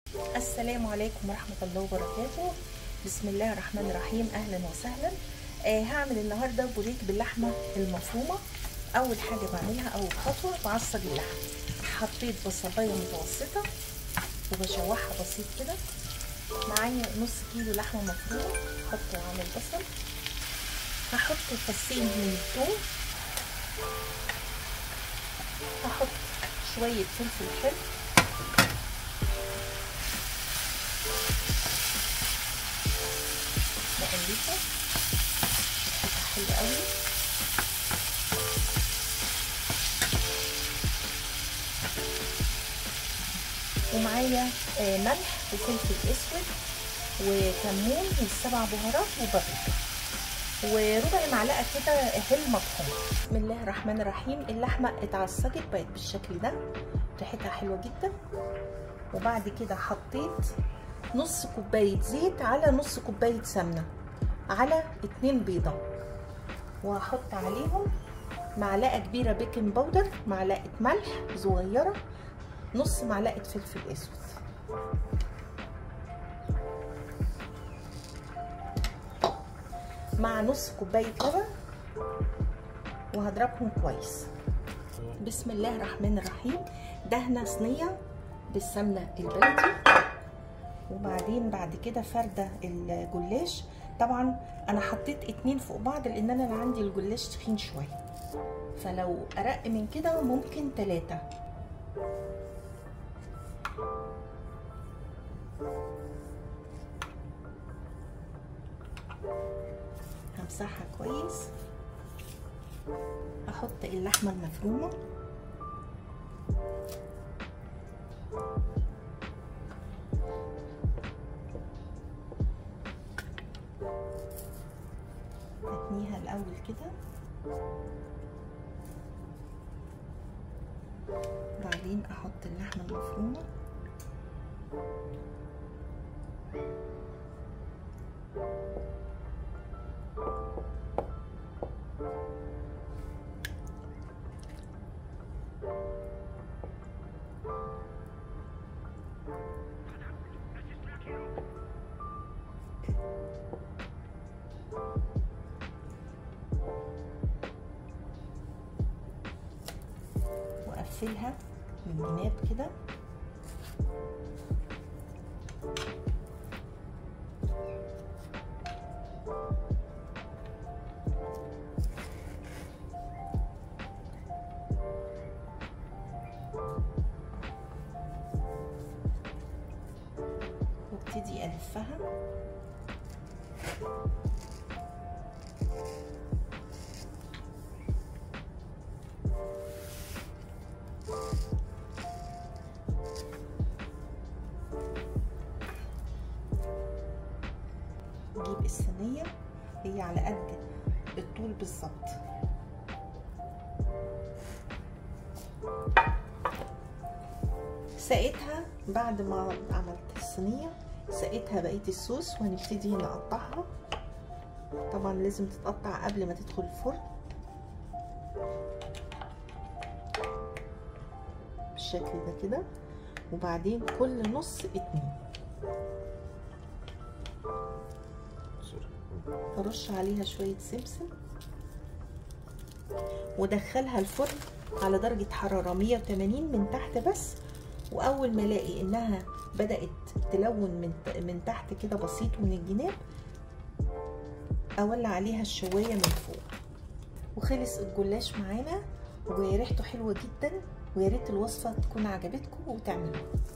السلام عليكم ورحمة الله وبركاته. بسم الله الرحمن الرحيم. اهلا وسهلا. هعمل النهاردة بوريك باللحمة المفرومة. اول حاجة بعملها اول خطوة بعصج اللحمة. حطيت بصلاية متوسطة وبشوحها بسيط كده. معايا نص كيلو لحمة مفرومة هحطه على البصل. هحط فصين من الثوم. هحط شوية فلفل حلو. بقلبها حلو قوي. ومعايا ملح وفلفل اسود وكمون والسبع بهارات وبابريكا وربع معلقه كده هيل مطحون. بسم الله الرحمن الرحيم. اللحمه اتعصجت بقت بالشكل ده، ريحتها حلوه جدا. وبعد كده حطيت نص كوبايه زيت على نص كوبايه سمنه على 2 بيضه، وهحط عليهم معلقه كبيره بيكنج باودر، معلقه ملح صغيره، نص معلقه فلفل اسود. مع نص كوبايه لبن، وهضربهم كويس. بسم الله الرحمن الرحيم. دهنه صينيه بالسمنه البلدي، وبعدين بعد كده فرده الجلاش. طبعا انا حطيت 2 فوق بعض لان انا عندي الجلاش تخين شويه، فلو ارق من كده ممكن 3. همسحها كويس. احط اللحمه المفرومه، اتنيها الاول كده، بعدين احط اللحمه المفرومه، واقفلها من الجناب كده. وابتدي الفها. نجيب الصينيه هي على قد الطول بالظبط. سقيتها بعد ما عملت الصينيه، سقيتها بقيه الصوص، وهنبتدي نقطعها. طبعا لازم تتقطع قبل ما تدخل الفرن بالشكل ده كده. وبعدين كل نص 2 ارش عليها شويه سمسم، ودخلها الفرن على درجه حراره 180 من تحت بس. واول ما الاقي انها بدات تلون من تحت كده بسيط ومن الجناب، اولع عليها الشوايه من فوق. وخلص الجلاش معانا وريحته حلوه جدا، ويا ريت الوصفه تكون عجبتكم وتعملوها.